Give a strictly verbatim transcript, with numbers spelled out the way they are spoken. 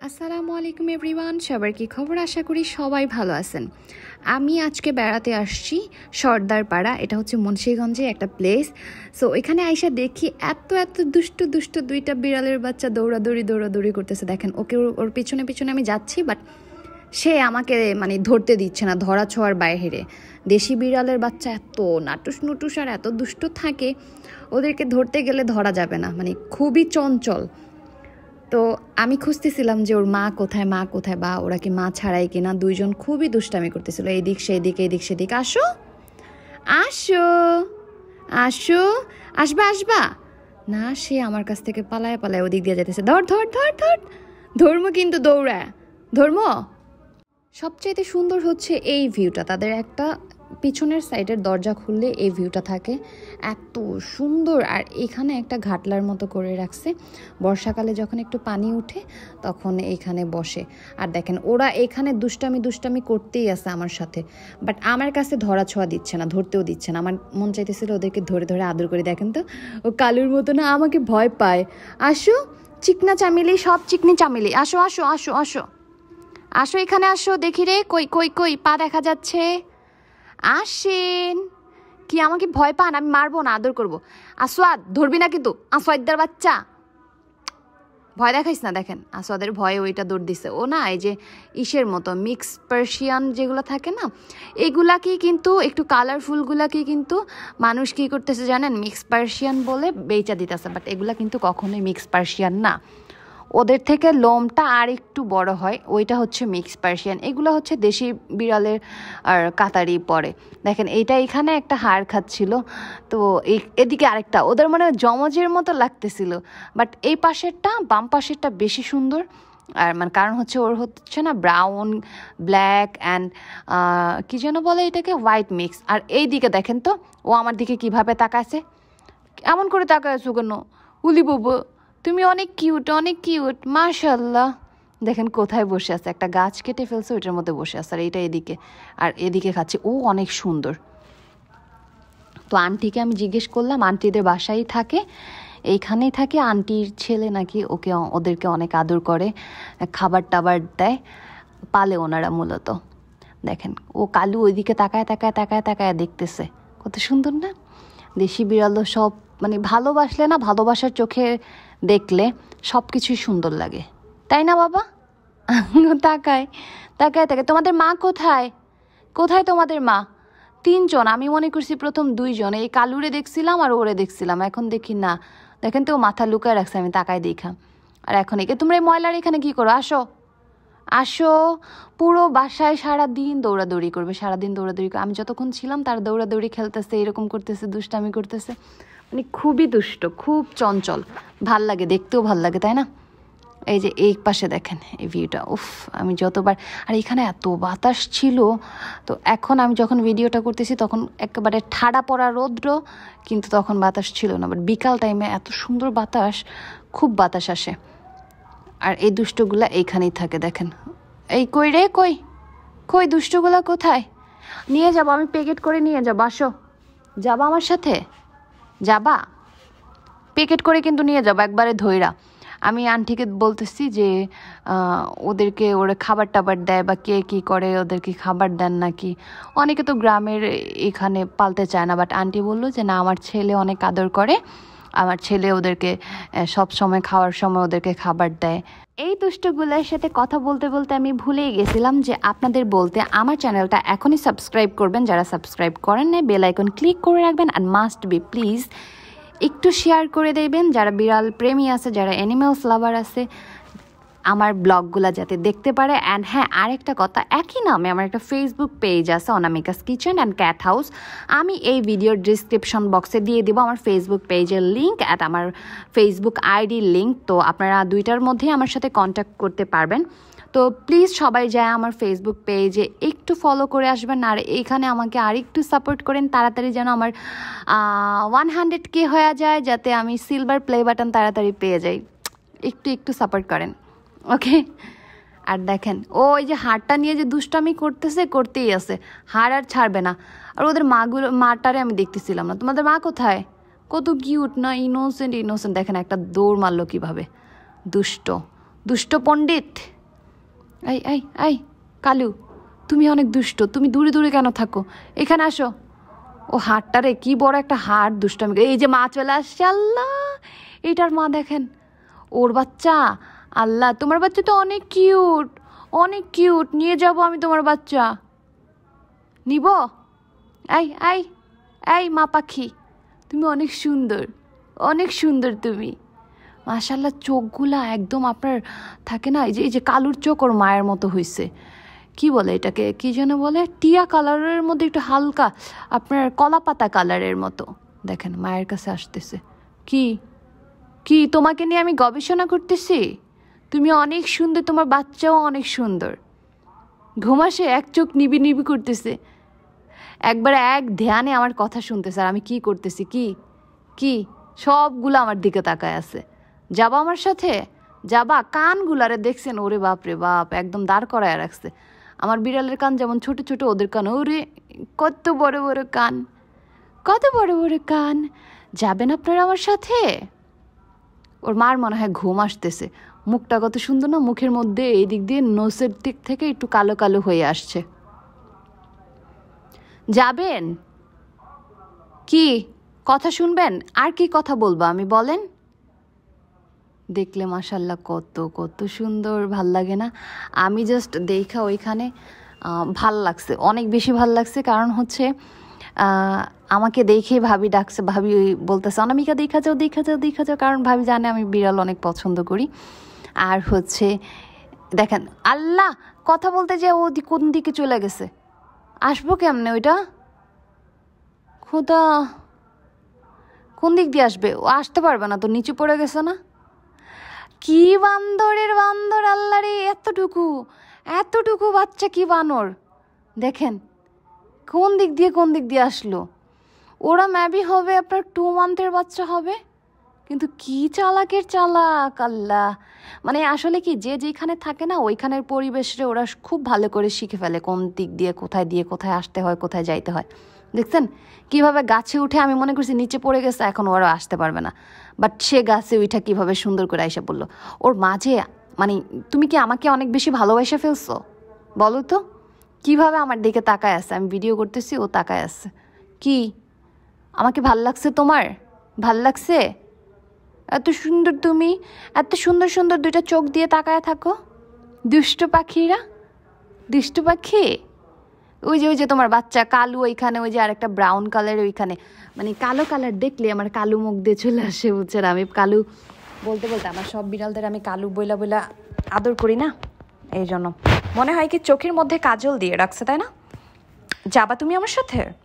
আসসালামু আলাইকুম এভরিওয়ান, সবার কি খবর? আশা করি সবাই ভালো আছেন। আমি আজকে বেড়াতে আসছি সর্দারপাড়া। এটা হচ্ছে মুন্সিগঞ্জে একটা প্লেস। সো এখানে আইসা দেখি এত এত দুষ্টু দুষ্টু দুইটা বিড়ালের বাচ্চা দৌড়াদৌড়ি দৌড়াদৌড়ি করতেছে। দেখেন, ওকে ওর পিছনে পিছনে আমি যাচ্ছি, বাট সে আমাকে মানে ধরতে দিচ্ছে না, ধরা ছোঁয়ার বাইরে। দেশি বিড়ালের বাচ্চা এত নাটুস নুটুস আর এত দুষ্ট থাকে, ওদেরকে ধরতে গেলে ধরা যাবে না, মানে খুবই চঞ্চল। তো আমি খুঁজতেছিলাম যে ওর মা কোথায়, মা কোথায়, বা ওরা কি মা ছাড়াই কিনা। দুইজন খুবই দুষ্টামি করতেছিল, এই দিক সেই দিক, এই দিক সেদিক। আসো আসো আসো, আসবা আসবা না। সে আমার কাছ থেকে পালায় পালায় ওদিক দিয়ে যেতেছে। ধর ধর ধর ধর, ধর্ম কিন্তু দৌড়া, ধর্ম। সবচাইতে সুন্দর হচ্ছে এই ভিউটা। তাদের একটা পিছনের সাইডের দরজা খুললে এই ভিউটা থাকে, এত সুন্দর। আর এখানে একটা ঘাটলার মতো করে রাখছে, বর্ষাকালে যখন একটু পানি উঠে তখন এইখানে বসে। আর দেখেন, ওরা এখানে দুষ্টামি দুষ্টামি করতেই আছে আমার সাথে, বাট আমার কাছে ধরা ছোঁয়া দিচ্ছে না, ধরতেও দিচ্ছে না। আমার মন চাইতেছিল ওদেরকে ধরে ধরে আদর করে। দেখেন তো, ও কালুর মতো না, আমাকে ভয় পায়। আসো চিকনা চামেলি, সব চিকনি চামেলি, আসো আসো আসো আসো আসো, এখানে আসো। দেখি রে, কই কই কই পা দেখা যাচ্ছে। আসেন। কি আমাকে ভয় পান? আমি মারবো না, আদর করবো। আসোয়াদ, ধরবি না কিন্তু, আসোয়াদদার বাচ্চা, ভয় দেখাইস না। দেখেন, আসোয়াদের ভয়ে ওইটা দৌড় দিছে। ও না, এই যে ইসের মতো মিক্স পার্সিয়ান যেগুলো থাকে না, এগুলাকেই কিন্তু একটু কালারফুলগুলাকেই কিন্তু মানুষ কী করতেছে জানেন, মিক্স পার্সিয়ান বলে বেচা দিতেছে। বাট এগুলা কিন্তু কখনোই মিক্স পার্সিয়ান না, ওদের থেকে লোমটা আর একটু বড় হয়, ওইটা হচ্ছে মিক্স পার্সিয়ান। এগুলো হচ্ছে দেশি বিড়ালের আর কাতারি পরে। দেখেন, এইটা এখানে একটা হাড় খাচ্ছিল, তো এই এদিকে আরেকটা, ওদের মানে জমজের মতো লাগতেছিল। বাট এই পাশেরটা, বাম পাশেরটা বেশি সুন্দর। আর মানে কারণ হচ্ছে ওর হচ্ছে না ব্রাউন, ব্ল্যাক অ্যান্ড কী যেন বলে এটাকে, হোয়াইট মিক্স। আর এই দিকে দেখেন তো, ও আমার দিকে কিভাবে তাকাইছে, এমন করে তাকাইছো কেন? উলি বাবু, তুমি অনেক কিউট, অনেক কিউট, মাশাল্লাহ। দেখেন কোথায় বসে আছে, একটা গাছ কেটে ফেলছে, ওইটার মধ্যে বসে আছে। আর এইটা এদিকে, আর এদিকে খাচ্ছে। ও অনেক সুন্দর। তো আন্টিকে আমি জিজ্ঞেস করলাম, আন্টিদের বাসায় থাকে, এইখানেই থাকে। আন্টির ছেলে নাকি ওকে ওদেরকে অনেক আদর করে, খাবার টাবার দেয়, পালে ওনারা মূলত। দেখেন, ও কালু ওইদিকে তাকায় তাকায় তাকায় তাকায় দেখতেছে, কত সুন্দর না। দেশি বিড়ালও সব মানে ভালোবাসলে না, ভালোবাসার চোখে দেখলে সব কিছুই সুন্দর লাগে, তাই না বাবা? তাকায় তাকায় তাকায়। তোমাদের মা কোথায়? কোথায় তোমাদের মা? তিনজন, আমি মনে করছি প্রথম দুইজন, এই কালুরে দেখছিলাম আর ওরে দেখছিলাম, এখন দেখি না। দেখেন তো, মাথা লুকায় রাখছে, আমি তাকায় দেখা। আর এখন একে, তোমরা এই ময়লার এখানে কি করো? আসো আসো। পুরো বাসায় সারাদিন দৌড়াদৌড়ি করবে, সারাদিন দৌড়াদৌড়ি করবে। আমি যতক্ষণ ছিলাম তার দৌড়াদৌড়ি, খেলতেছে, এরকম করতেছে, দুষ্টামি করতেছে, মানে খুবই দুষ্ট, খুব চঞ্চল। ভাল লাগে, দেখতেও ভাল লাগে, তাই না? এই যে এই পাশে দেখেন এই ভিউটা, উফ, আমি যতবার। আর এখানে এত বাতাস ছিল, তো এখন আমি যখন ভিডিওটা করতেছি তখন একেবারে ঠাডা পড়া রৌদ্র, কিন্তু তখন বাতাস ছিল না। বাট বিকাল টাইমে এত সুন্দর বাতাস, খুব বাতাস আসে। আর এই দুষ্টগুলা এইখানেই থাকে। দেখেন, এই কই রে, কই কই দুষ্টগুলা কোথায়? নিয়ে যাবো, আমি প্যাকেট করে নিয়ে যাবো। আসো, যাবা আমার সাথে? যাবা? প্যাকেট করে কিন্তু নিয়ে যাবো একবারে ধইরা। আমি আন্টিকে বলতেছি যে ওদেরকে ওরা খাবার টাবার দেয়, বা কে কী করে, ওদেরকে খাবার দেন নাকি। অনেকে তো গ্রামের এখানে পালতে চায় না, বাট আন্টি বললো যে না, আমার ছেলে অনেক আদর করে, আমার ছেলে ওদেরকে সব সময় খাওয়ার সময় ওদেরকে খাবার দেয়। এই দুষ্টগুলোর সাথে কথা বলতে বলতে আমি ভুলেই গেছিলাম যে আপনাদের বলতে, আমার চ্যানেলটা এখনই সাবস্ক্রাইব করবেন, যারা সাবস্ক্রাইব করেন না, বেল আইকন ক্লিক করে রাখবেন। আর মাস্ট বি প্লিজ একটু শেয়ার করে দেবেন, যারা বিড়াল প্রেমী আছে, যারা অ্যানিমেলস লাভার আছে, আমার ব্লগগুলো যাতে দেখতে পারে। অ্যান্ড হ্যাঁ, আরেকটা কথা, একই নামে আমার একটা ফেসবুক পেজ আছে, Anamika's kitchen and cat house. আমি এই ভিডিওর ডিসক্রিপশন বক্সে দিয়ে দিব আমার ফেসবুক পেজের লিঙ্ক অ্যাট আমার ফেসবুক আইডির লিঙ্ক। তো আপনারা দুইটার মধ্যেই আমার সাথে কন্ট্যাক্ট করতে পারবেন। তো প্লিজ সবাই যায় আমার ফেসবুক পেজে একটু ফলো করে আসবেন। আর এইখানে আমাকে আর একটু সাপোর্ট করেন, তাড়াতাড়ি যেন আমার ওয়ান হান্ড্রেড কে হয়ে যায়, যাতে আমি সিলভার প্লে বাটন তাড়াতাড়ি পেয়ে যাই। একটু একটু সাপোর্ট করেন, ওকে? আর দেখেন, ও ওই যে হাড়টা নিয়ে যে দুষ্টামি করতেছে, করতেই আছে, হাড় আর ছাড়বে না। আর ওদের মাগুলো, মাটারে আমি দেখতেছিলাম না। তোমাদের মা কোথায়? কত কিউট না, ইনোসেন্ট ইনোসেন্ট। দেখেন একটা দৌড় মারলো কীভাবে, দুষ্ট দুষ্ট পণ্ডিত। এই এই এই কালু, তুমি অনেক দুষ্ট, তুমি দূরে দূরে কেন থাকো, এখানে আসো। ও হাটটা রে, কি বড় একটা হাট, দুষ্টামি। এই যে মা চলে আসছে, আল্লাহ এইটার মা দেখেন, ওর বাচ্চা। আল্লাহ, তোমার বাচ্চা তো অনেক কিউট, অনেক কিউট, নিয়ে যাব আমি তোমার বাচ্চা, নিব। এই এই এই মা পাখি, তুমি অনেক সুন্দর, অনেক সুন্দর তুমি, মাশাল্লাহ। চোখগুলা একদম আপনার থাকে না, এই যে এই যে কালুর চোখ ওর মায়ের মতো হয়েছে। কি বলে এটাকে, কি যেন বলে, টিয়া কালারের মধ্যে একটু হালকা আপনার কলা পাতা কালারের মতো। দেখেন মায়ের কাছে আসতেছে। কি কি তোমাকে নিয়ে আমি গবেষণা করতেছি? তুমি অনেক সুন্দর, তোমার বাচ্চাও অনেক সুন্দর। ঘুমাসে এক চোখ নিবি নিবি করতেছে, একবার এক ধ্যানে আমার কথা শুনতেছে। আর আমি কি করতেছি, কি কি সবগুলো আমার দিকে তাকায় আছে। যাবা আমার সাথে, যাবা? কানগুলারে দেখছেন? ওরে বাপ রে বাপ, একদম দাঁড় করায় রাখছে। আমার বিড়ালের কান যেমন ছোট ছোট, ওদের কান ওরে কত বড় বড় কান, কত বড় বড় কান। যাবেন আপনারা আমার সাথে? ওর মার মনে হয় ঘুম আসতেছে। মুখটা কত সুন্দর না, মুখের মধ্যে এই দিক দিয়ে নোসের দিক থেকে একটু কালো কালো হয়ে আসছে। যাবেন কি? কথা শুনবেন? আর কি কথা বলবো আমি, বলেন? দেখলে মাশাল্লাহ কত কত সুন্দর, ভাল লাগে না? আমি জাস্ট দেখা ওইখানে ভাল লাগছে, অনেক বেশি ভাল লাগছে। কারণ হচ্ছে আমাকে দেখে ভাবি ডাকছে, ভাবি বলতেছে অনামিকা দেখা যাও, দেখা যাও, দেখা যাও। কারণ ভাবি জানে আমি বিড়াল অনেক পছন্দ করি। আর হচ্ছে দেখেন, আল্লাহ, কথা বলতে যে ও কোন দিকে চলে গেছে, আসবো কেমনে ওইটা? খোদা, কোন দিক দিয়ে আসবে? ও আসতে পারবে না তো, নিচে পড়ে গেছে না? কি বান্দরের বান্দর, আল্লাহ রে, এতটুকু এতটুকু বাচ্চা, কি বানর দেখেন, কোন দিক দিয়ে কোন দিক দিয়ে আসলো। ওরা ম্যাবি হবে আপনার টু মান্থের বাচ্চা হবে, কিন্তু কি চালাকের চালাক, আল্লাহ। মানে আসলে কি, যে যেখানে থাকে না ওইখানের পরিবেশে ওরা খুব ভালো করে শিখে ফেলে কোন দিক দিয়ে কোথায় দিয়ে কোথায় আসতে হয়, কোথায় যাইতে হয়। দেখছেন কিভাবে গাছে উঠে, আমি মনে করছি নিচে পড়ে গেছে, এখন ওরা আসতে পারবে না, বাট সে গাছে উঠা কিভাবে সুন্দর করে আইসা বললো। ওর মাঝে মানে তুমি কি আমাকে অনেক বেশি ভালোবাসা ফেলছো বলো তো? কিভাবে আমার দিকে তাকায় আছে, আমি ভিডিও করতেছি, ও তাকায় আছে। কি আমাকে ভাল লাগছে তোমার? ভাল লাগছে? এত সুন্দর তুমি, এত সুন্দর সুন্দর দুইটা চোখ দিয়ে তাকায় থাকো। দুষ্ট পাখিরা, দুষ্ট পাখি। ওই যে ওই যে তোমার বাচ্চা কালু ওইখানে, ওই যে আরেকটা ব্রাউন কালার ওইখানে, মানে কালো কালার দেখলে আমার কালু মুখ দিয়ে চলে আসে, বুঝছেন? আমি কালু বলতে বলতে আমার সব বিড়ালদের আমি কালু বইলা বইলা আদর করি না, এই জন্য মনে হয় কি চোখের মধ্যে কাজল দিয়ে রাখছে, তাই না? যাবা তুমি আমার সাথে?